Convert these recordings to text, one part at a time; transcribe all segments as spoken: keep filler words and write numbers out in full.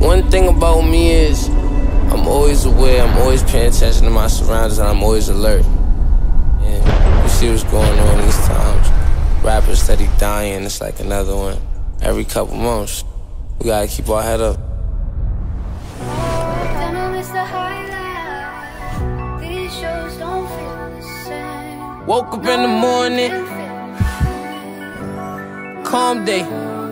One thing about me is I'm always aware, I'm always paying attention to my surroundings, and I'm always alert. Yeah, you see what's going on these times. Rappers steady dying, it's like another one. Every couple months, we gotta keep our head up. Woke up in the morning, calm day.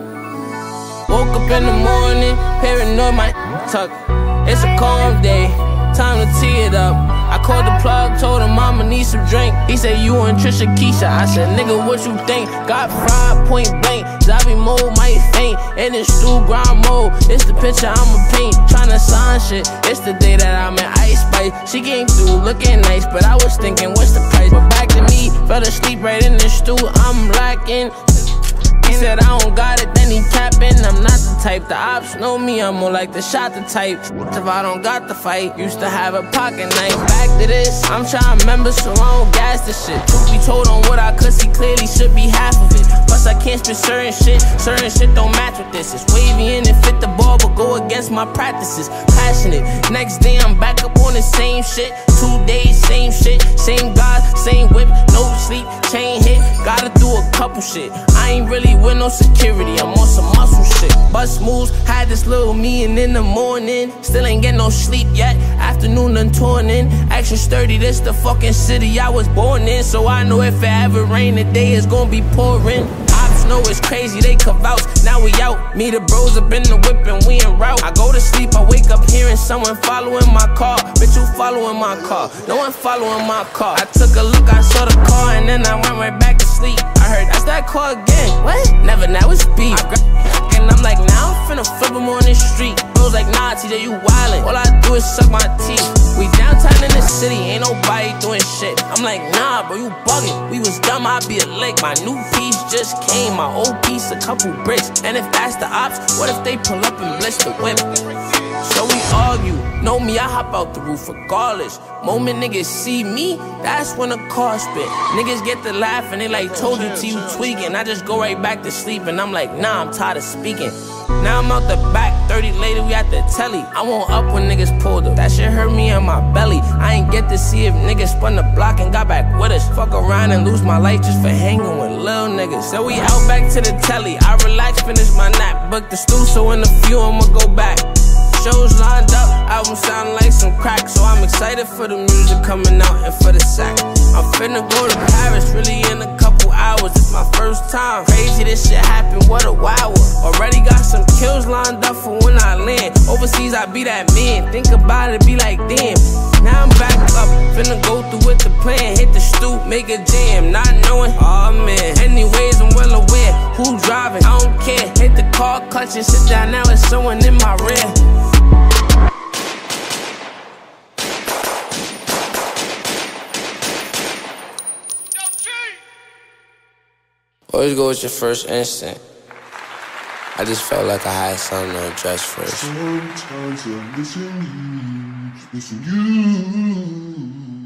Woke up in the morning, paranoid my tuck. It's a calm day, time to tee it up. I called the plug, told him I'ma need some drink. He said, you and Trish and Keisha. I said, nigga, what you think? Got fried point blank, zombie mode might faint. And it's through grind mode, it's the picture I'ma paint. Tryna sign shit, it's the day that I'm in Ice Spice. She came through looking nice, but I was thinking, what's the price? But back to me, fell asleep right in the stool, I'm lacking. He said I don't got it, then he capping. I'm not the type, the ops know me, I'm more like the shotta type. If I don't got the fight, used to have a pocket knife. Back to this, I'm trying to remember so I don't gas the shit. Truth be told on what I could see clearly should be half of it. Plus I can't spit certain shit, certain shit don't match with this. It's wavy and it fit the ball but go against my practices. Passionate, next day I'm back up on the same shit. Two days, same shit, same God, same whip, no sleep, chain hit. Gotta do a couple shit, I ain't really with no security, I'm on some muscle shit. Bus moves, had this little meeting in the morning. Still ain't get no sleep yet, afternoon done torn in. Action sturdy, this the fucking city I was born in. So I know if it ever rain, the day is gonna be pouring. Ops know it's crazy, they come out, now we out. Me the bros up in the whip and we en route. I go to sleep, I wake up hearing someone following my car. Bitch, you following my car, no one following my car. I took a look, I saw the car and then I went right back to sleep. I heard, that's that car again, what? Never, now it's beef. I grab and I'm like, now I'm finna flip him on this street. Bro's like, nah, T J, you wildin', all I do is suck my teeth. We downtown in the city, ain't nobody doing shit. I'm like, nah, bro, you bugging. We was dumb, I'd be a lick. My new piece just came, my old piece, a couple bricks. And if that's the ops, what if they pull up and blitz the whip? So we argue, know me, I hop out the roof regardless. Moment niggas see me, that's when the car spit. Niggas get to laugh and they like, told you till you tweaking. I just go right back to sleep and I'm like, nah, I'm tired of speaking. Now I'm out the back, thirty later, we at the telly. I won't up when niggas pulled up, that shit hurt me in my belly. I ain't get to see if niggas spun the block and got back with us. Fuck around and lose my life just for hanging with little niggas. So we out back to the telly, I relax, finish my nap. Book the stool, so in a few I'ma go back. Shows lined up, album sound like some crack. So I'm excited for the music coming out and for the sack. I'm finna go to Paris, really in a couple hours. It's my first time, crazy this shit happened, what a wow. Already got some kills lined up for when I land. Overseas I be that man, think about it, be like damn. Now I'm back up, finna go through with the plan. Hit the stoop, make a jam, not knowing, oh man. Anyways, I'm well aware, who driving, I don't care. Hit the car, clutch and sit down, now it's someone in my rear. Always go with your first instinct. I just felt like I had something to address first. Sometimes I'm missing you, missing you.